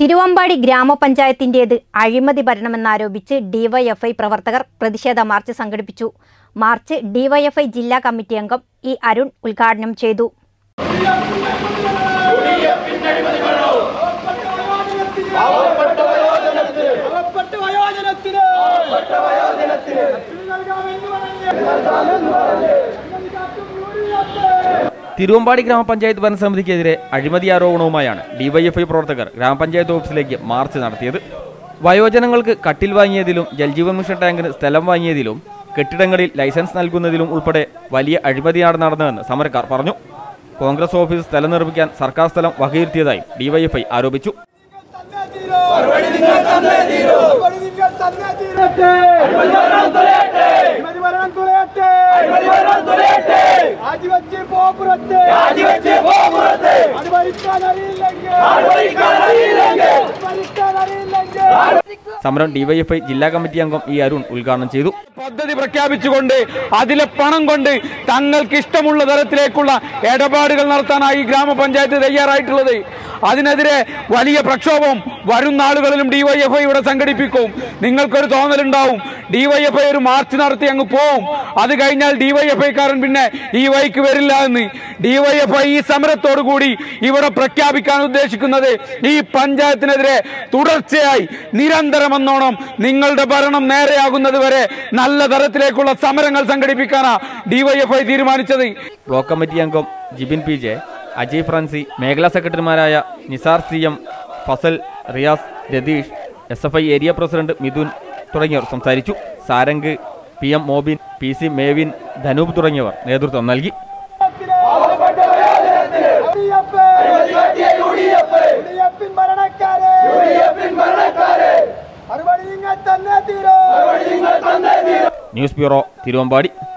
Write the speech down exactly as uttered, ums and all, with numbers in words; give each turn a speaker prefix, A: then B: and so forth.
A: തിരുവമ്പാടി ഗ്രാമപഞ്ചായത്തിന്റേത് അഴിമതി ഭരണമെന്നാരോപിച്ച് ഡിവൈഎഫ്ഐ പ്രവർത്തകർ പ്രതിഷേധ മാർച്ച് സംഘടിപ്പിച്ചു. മാർച്ച് ഡിവൈഎഫ്ഐ ജില്ലാ കമ്മിറ്റി അംഗം ഇ അരുൺ ഉദ്ഘാടനം ചെയ്തു.
B: തിരുവമ്പാടി ഗ്രാമപഞ്ചായത്ത് ഭരണസമിതിക്കെതിരെ അഴിമതി ആരോപണവുമായാണ് ഡിവൈഎഫ്ഐ പ്രവർത്തകർ ഗ്രാമപഞ്ചായത്ത് ഓഫീസിലേക്ക് മാർച്ച് നടത്തിയത്. വയോജനങ്ങൾക്ക് കട്ടിൽ വാങ്ങിയതിലും ജൽജീവൻ മിഷൻ ടാങ്കിന് സ്ഥലം വാങ്ങിയതിലും കെട്ടിടങ്ങളിൽ ലൈസൻസ് നൽകുന്നതിലും ഉൾപ്പെടെ വലിയ അഴിമതിയാണ് നടന്നതെന്ന് സമരക്കാർ പറഞ്ഞു. കോൺഗ്രസ് ഓഫീസ് സ്ഥലം നിർമ്മിക്കാൻ സർക്കാർ സ്ഥലം വകയിരുത്തിയതായി ഡിവൈഎഫ്ഐ ആരോപിച്ചു. സമരം ഡിവൈഎഫ്ഐ ജില്ലാ കമ്മിറ്റി അംഗം ഇ അരുൺ ഉദ്ഘാടനം ചെയ്തു.
C: പദ്ധതി പ്രഖ്യാപിച്ചുകൊണ്ട് അതിലെ പണം കൊണ്ട് തങ്ങൾക്ക് ഇഷ്ടമുള്ള തരത്തിലേക്കുള്ള ഇടപാടുകൾ നടത്താനായി ഗ്രാമപഞ്ചായത്ത് തയ്യാറായിട്ടുള്ളത്. അതിനെതിരെ വലിയ പ്രക്ഷോഭം വരും നാളുകളിലും ഡിവൈഎഫ്ഐ ഇവിടെ സംഘടിപ്പിക്കും. നിങ്ങൾക്കൊരു തോന്നലുണ്ടാവും, ഡിവൈഎഫ്ഐ ഒരു മാർച്ച് നടത്തി അങ്ങ് പോവും, അത് കഴിഞ്ഞാൽ ഡിവൈഎഫ്ഐക്കാരൻ പിന്നെ ഈ വഴിക്ക് വരില്ല എന്ന്. ഡിവൈഎഫ്ഐ ഈ സമരത്തോടു കൂടി ഇവിടെ പ്രഖ്യാപിക്കാൻ ഉദ്ദേശിക്കുന്നത് ഈ പഞ്ചായത്തിനെതിരെ തുടർച്ചയായി നിരന്തരമെന്നോണം നിങ്ങളുടെ ഭരണം നേരെയാകുന്നത് വരെ നല്ല തരത്തിലേക്കുള്ള സമരങ്ങൾ സംഘടിപ്പിക്കാനാണ് ഡിവൈഎഫ്ഐ തീരുമാനിച്ചത്.
B: ബ്ലോക്ക് കമ്മിറ്റി അംഗം ജിബിൻ പി ജെ, അജയ് ഫ്രാൻസി, മേഖലാ സെക്രട്ടറിമാരായ Nisar C M, Fasal, Riyas, Ratheesh, S F I area president Mithun തുടങ്ങിയവർ സംസാരിച്ചു. Sarang, P M Mobin, P C Mevin, Dhanoop തുടങ്ങിയവർ നേതൃത്വം നൽകി. News bureau, Thiruvambady.